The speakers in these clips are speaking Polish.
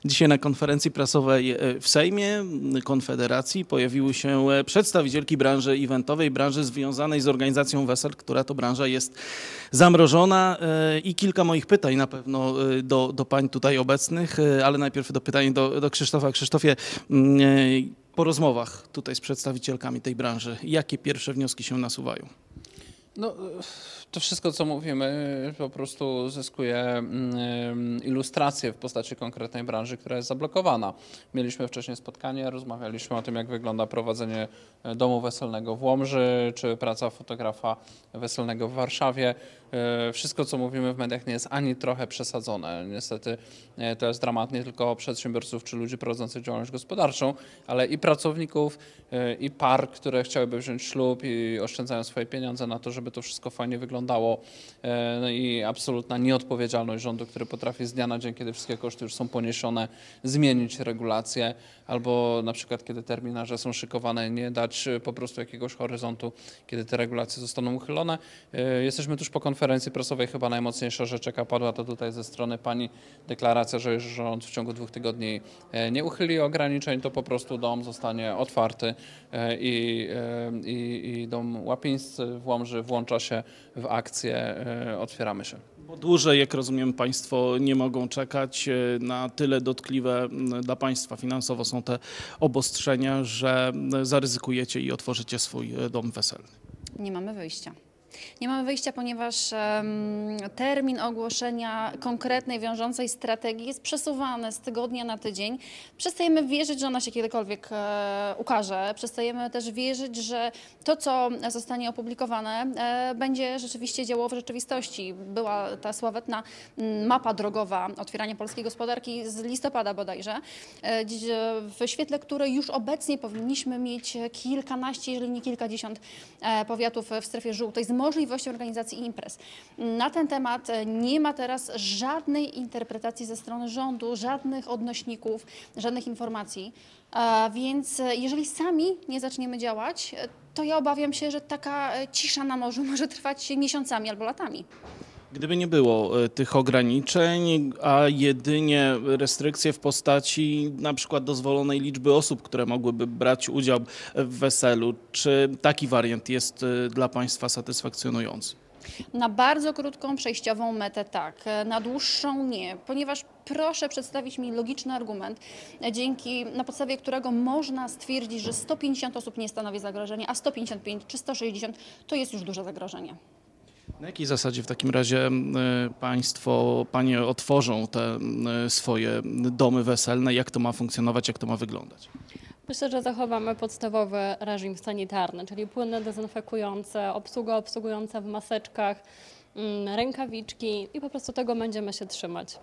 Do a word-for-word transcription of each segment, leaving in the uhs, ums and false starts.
Dzisiaj na konferencji prasowej w Sejmie Konfederacji pojawiły się przedstawicielki branży eventowej, branży związanej z organizacją wesel, która to branża jest zamrożona, i kilka moich pytań na pewno do, do pań tutaj obecnych, ale najpierw do pytań do, do Krzysztofa. Krzysztofie, po rozmowach tutaj z przedstawicielkami tej branży, jakie pierwsze wnioski się nasuwają? No, to wszystko, co mówimy, po prostu zyskuje ilustrację w postaci konkretnej branży, która jest zablokowana. Mieliśmy wcześniej spotkanie, rozmawialiśmy o tym, jak wygląda prowadzenie domu weselnego w Łomży, czy praca fotografa weselnego w Warszawie. Wszystko, co mówimy w mediach, nie jest ani trochę przesadzone. Niestety to jest dramat nie tylko przedsiębiorców czy ludzi prowadzących działalność gospodarczą, ale i pracowników, i par, które chciałyby wziąć ślub i oszczędzają swoje pieniądze na to, żeby to wszystko fajnie wyglądało. No i absolutna nieodpowiedzialność rządu, który potrafi z dnia na dzień, kiedy wszystkie koszty już są poniesione, zmienić regulacje, albo na przykład kiedy terminarze są szykowane, nie dać po prostu jakiegoś horyzontu, kiedy te regulacje zostaną uchylone. Jesteśmy tuż po konferencji prasowej, chyba najmocniejsza rzecz, jaka padła, to tutaj ze strony pani deklaracja, że jeżeli rząd w ciągu dwóch tygodni nie uchyli ograniczeń, to po prostu dom zostanie otwarty i, i, i dom łapińscy w Łomży włącza się w akcję Otwieramy się. Bo dłużej, jak rozumiem, państwo nie mogą czekać. Na tyle dotkliwe dla państwa finansowo są te obostrzenia, że zaryzykujecie i otworzycie swój dom weselny. Nie mamy wyjścia. Nie mamy wyjścia, ponieważ um, termin ogłoszenia konkretnej, wiążącej strategii jest przesuwany z tygodnia na tydzień. Przestajemy wierzyć, że ona się kiedykolwiek e, ukaże. Przestajemy też wierzyć, że to, co zostanie opublikowane, e, będzie rzeczywiście działało w rzeczywistości. Była ta sławetna mapa drogowa otwierania polskiej gospodarki z listopada bodajże, e, w świetle której już obecnie powinniśmy mieć kilkanaście, jeżeli nie kilkadziesiąt e, powiatów w strefie żółtej z możliwością organizacji imprez. Na ten temat nie ma teraz żadnej interpretacji ze strony rządu, żadnych odnośników, żadnych informacji, a więc jeżeli sami nie zaczniemy działać, to ja obawiam się, że taka cisza na morzu może trwać miesiącami albo latami. Gdyby nie było tych ograniczeń, a jedynie restrykcje w postaci na przykład dozwolonej liczby osób, które mogłyby brać udział w weselu, czy taki wariant jest dla państwa satysfakcjonujący? Na bardzo krótką, przejściową metę tak, na dłuższą nie, ponieważ proszę przedstawić mi logiczny argument, dzięki, na podstawie którego można stwierdzić, że sto pięćdziesiąt osób nie stanowi zagrożenia, a sto pięćdziesiąt pięć czy sto sześćdziesiąt to jest już duże zagrożenie. Na jakiej zasadzie w takim razie państwo, panie otworzą te swoje domy weselne? Jak to ma funkcjonować, jak to ma wyglądać? Myślę, że zachowamy podstawowy reżim sanitarny, czyli płyny dezynfekujące, obsługa obsługująca w maseczkach, rękawiczki i po prostu tego będziemy się trzymać.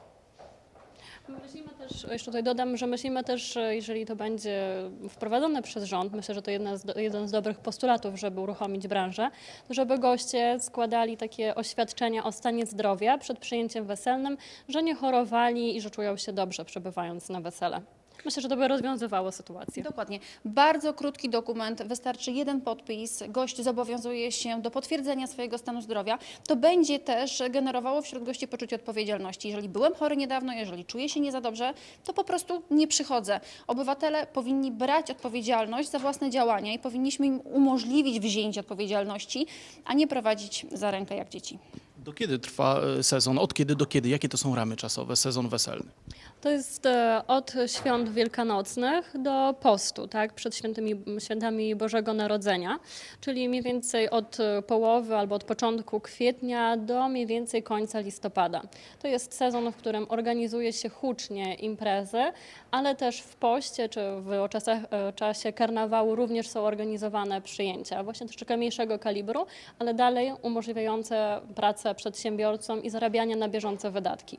Myślimy też, jeszcze tutaj dodam, że myślimy też, jeżeli to będzie wprowadzone przez rząd, myślę, że to jedna z, jeden z dobrych postulatów, żeby uruchomić branżę, żeby goście składali takie oświadczenia o stanie zdrowia przed przyjęciem weselnym, że nie chorowali i że czują się dobrze przebywając na wesele. Myślę, że to by rozwiązywało sytuację. Dokładnie. Bardzo krótki dokument, wystarczy jeden podpis, gość zobowiązuje się do potwierdzenia swojego stanu zdrowia. To będzie też generowało wśród gości poczucie odpowiedzialności. Jeżeli byłem chory niedawno, jeżeli czuję się nie za dobrze, to po prostu nie przychodzę. Obywatele powinni brać odpowiedzialność za własne działania i powinniśmy im umożliwić wzięcie odpowiedzialności, a nie prowadzić za rękę jak dzieci. Do kiedy trwa sezon? Od kiedy do kiedy? Jakie to są ramy czasowe, sezon weselny? To jest od świąt wielkanocnych do postu, tak, przed świętymi, świętami Bożego Narodzenia, czyli mniej więcej od połowy albo od początku kwietnia do mniej więcej końca listopada. To jest sezon, w którym organizuje się hucznie imprezy, ale też w poście czy w czasach, czasie karnawału również są organizowane przyjęcia, właśnie troszeczkę mniejszego kalibru, ale dalej umożliwiające pracę przedsiębiorcom i zarabianie na bieżące wydatki.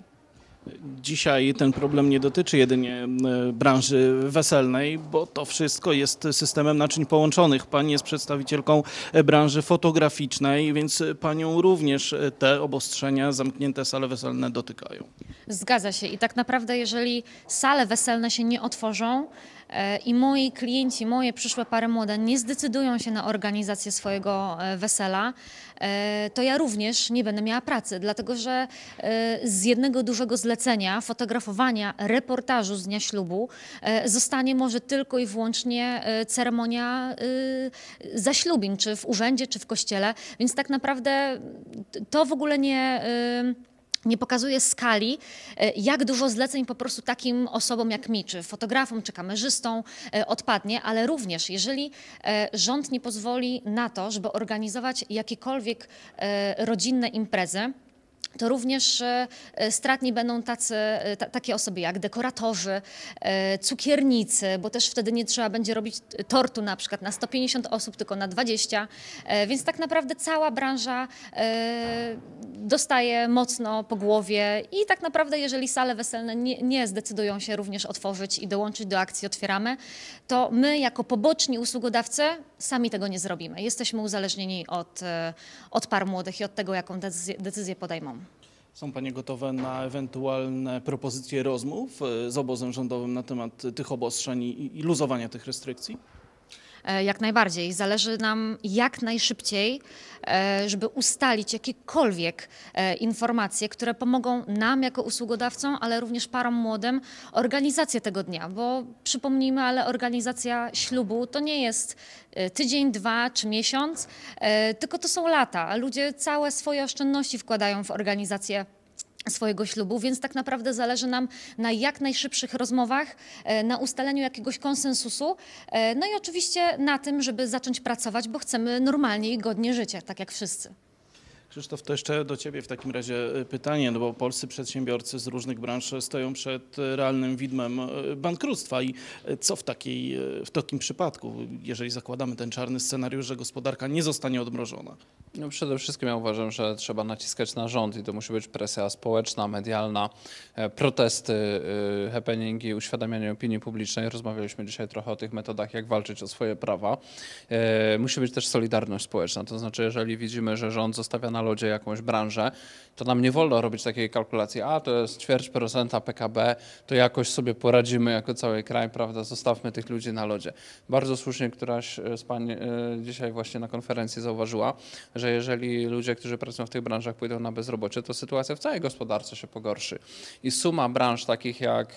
Dzisiaj ten problem nie dotyczy jedynie branży weselnej, bo to wszystko jest systemem naczyń połączonych. Pani jest przedstawicielką branży fotograficznej, więc panią również te obostrzenia, zamknięte sale weselne dotykają. Zgadza się i tak naprawdę jeżeli sale weselne się nie otworzą, i moi klienci, moje przyszłe pary młode nie zdecydują się na organizację swojego wesela, to ja również nie będę miała pracy, dlatego że z jednego dużego zlecenia, fotografowania reportażu z dnia ślubu zostanie może tylko i wyłącznie ceremonia zaślubin, czy w urzędzie, czy w kościele, więc tak naprawdę to w ogóle nie... nie pokazuje skali, jak dużo zleceń po prostu takim osobom jak mi, czy fotografom, czy kamerzystom odpadnie, ale również jeżeli rząd nie pozwoli na to, żeby organizować jakiekolwiek rodzinne imprezy, to również stratni będą tacy, ta, takie osoby jak dekoratorzy, cukiernicy, bo też wtedy nie trzeba będzie robić tortu na przykład na sto pięćdziesiąt osób, tylko na dwadzieścia, więc tak naprawdę cała branża dostaje mocno po głowie i tak naprawdę jeżeli sale weselne nie, nie zdecydują się również otworzyć i dołączyć do akcji Otwieramy, to my jako poboczni usługodawcy sami tego nie zrobimy. Jesteśmy uzależnieni od, od par młodych i od tego, jaką decyzję, decyzję podejmą. Są Panie gotowe na ewentualne propozycje rozmów z obozem rządowym na temat tych obostrzeń i, i luzowania tych restrykcji? Jak najbardziej. Zależy nam jak najszybciej, żeby ustalić jakiekolwiek informacje, które pomogą nam jako usługodawcom, ale również parom młodym organizację tego dnia, bo przypomnijmy, ale organizacja ślubu to nie jest tydzień, dwa czy miesiąc, tylko to są lata. Ludzie całe swoje oszczędności wkładają w organizację swojego ślubu, więc tak naprawdę zależy nam na jak najszybszych rozmowach, na ustaleniu jakiegoś konsensusu, no i oczywiście na tym, żeby zacząć pracować, bo chcemy normalnie i godnie żyć, tak jak wszyscy. Krzysztof, to jeszcze do Ciebie w takim razie pytanie, no bo polscy przedsiębiorcy z różnych branż stoją przed realnym widmem bankructwa i co w, takiej, w takim przypadku, jeżeli zakładamy ten czarny scenariusz, że gospodarka nie zostanie odmrożona? No przede wszystkim ja uważam, że trzeba naciskać na rząd i to musi być presja społeczna, medialna, protesty, happeningi, uświadamianie opinii publicznej. Rozmawialiśmy dzisiaj trochę o tych metodach, jak walczyć o swoje prawa. Musi być też solidarność społeczna, to znaczy jeżeli widzimy, że rząd zostawia na lodzie jakąś branżę, to nam nie wolno robić takiej kalkulacji, a to jest ćwierć procenta P K B, to jakoś sobie poradzimy jako cały kraj, prawda, zostawmy tych ludzi na lodzie. Bardzo słusznie któraś z pań dzisiaj właśnie na konferencji zauważyła, że jeżeli ludzie, którzy pracują w tych branżach pójdą na bezrobocie, to sytuacja w całej gospodarce się pogorszy. I suma branż takich jak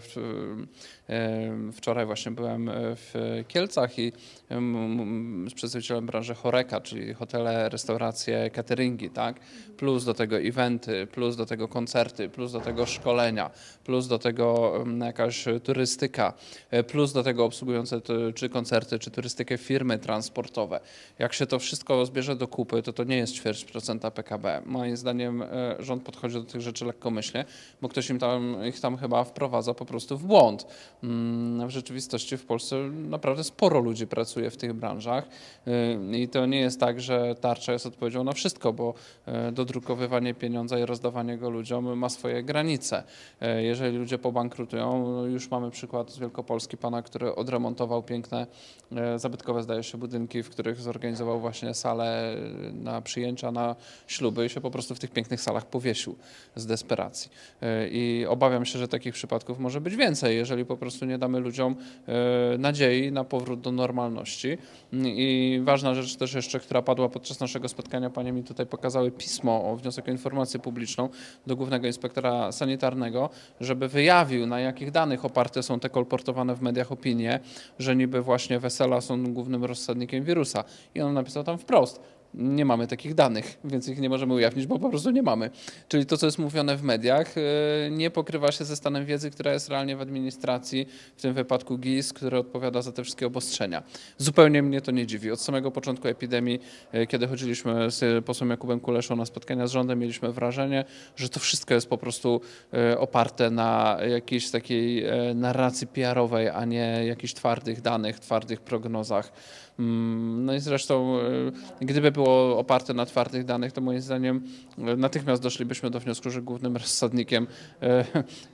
wczoraj właśnie byłem w Kielcach i z przedstawicielem branży Horeca, czyli hotele, restauracje, cateringi, tak? Plus do tego eventy, plus do tego koncerty, plus do tego szkolenia, plus do tego jakaś turystyka, plus do tego obsługujące czy koncerty, czy turystykę firmy transportowe. Jak się to wszystko zbierze do kupy, to to nie jest ćwierć procenta P K B. Moim zdaniem rząd podchodzi do tych rzeczy lekkomyślnie, bo ktoś im tam, ich tam chyba wprowadza po prostu w błąd. W rzeczywistości w Polsce naprawdę sporo ludzi pracuje w tych branżach i to nie jest tak, że tarcza jest odpowiedzią na wszystko, bo dodrukowywanie pieniądza i rozdawanie go ludziom ma swoje granice. Jeżeli ludzie pobankrutują, już mamy przykład z Wielkopolski, pana, który odremontował piękne, zabytkowe zdaje się budynki, w których zorganizował właśnie salę na przyjęcia, na śluby i się po prostu w tych pięknych salach powiesił z desperacji. I obawiam się, że takich przypadków może być więcej, jeżeli po prostu nie damy ludziom nadziei na powrót do normalności. I ważna rzecz też jeszcze, która padła podczas naszego spotkania, panie mi tutaj pokazały pismo o wniosek o informację publiczną do Głównego Inspektora Sanitarnego, żeby wyjawił, na jakich danych oparte są te kolportowane w mediach opinie, że niby właśnie wesela są głównym rozsadnikiem wirusa. I on napisał tam wprost: nie mamy takich danych, więc ich nie możemy ujawnić, bo po prostu nie mamy. Czyli to, co jest mówione w mediach, nie pokrywa się ze stanem wiedzy, która jest realnie w administracji, w tym wypadku G I S, który odpowiada za te wszystkie obostrzenia. Zupełnie mnie to nie dziwi. Od samego początku epidemii, kiedy chodziliśmy z posłem Jakubem Kuleszą na spotkania z rządem, mieliśmy wrażenie, że to wszystko jest po prostu oparte na jakiejś takiej narracji P R owej, a nie jakichś twardych danych, twardych prognozach. No i zresztą, gdyby było było oparte na twardych danych, to moim zdaniem natychmiast doszlibyśmy do wniosku, że głównym rozsadnikiem e,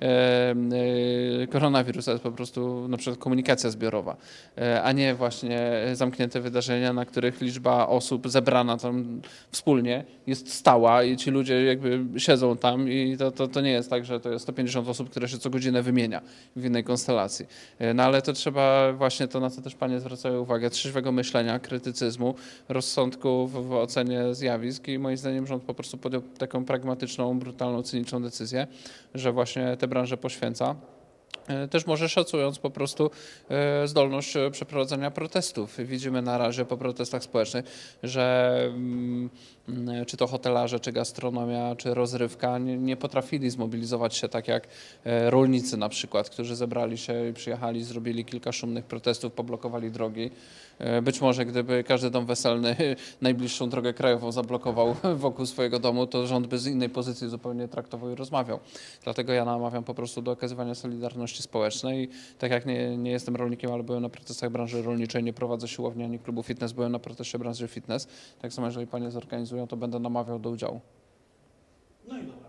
e, koronawirusa jest po prostu na przykład komunikacja zbiorowa, e, a nie właśnie zamknięte wydarzenia, na których liczba osób zebrana tam wspólnie jest stała i ci ludzie jakby siedzą tam i to, to, to nie jest tak, że to jest sto pięćdziesiąt osób, które się co godzinę wymienia w innej konstelacji. No ale to trzeba właśnie to, na co też panie zwracają uwagę, trzeźwego myślenia, krytycyzmu, rozsądku w, w ocenie zjawisk i moim zdaniem rząd po prostu podjął taką pragmatyczną, brutalną, cyniczną decyzję, że właśnie tę branżę poświęca. Też może szacując po prostu zdolność przeprowadzania protestów. Widzimy na razie po protestach społecznych, że czy to hotelarze, czy gastronomia, czy rozrywka nie, nie potrafili zmobilizować się tak jak rolnicy na przykład, którzy zebrali się i przyjechali, zrobili kilka szumnych protestów, poblokowali drogi. Być może gdyby każdy dom weselny najbliższą drogę krajową zablokował wokół swojego domu, to rząd by z innej pozycji zupełnie traktował i rozmawiał. Dlatego ja namawiam po prostu do okazywania solidarności społecznej. Tak jak nie, nie jestem rolnikiem, ale byłem na protestach branży rolniczej, nie prowadzę siłowni ani klubu fitness, byłem na proteście branży fitness. Tak samo jeżeli panie zorganizują, to będę namawiał do udziału. No i dobra.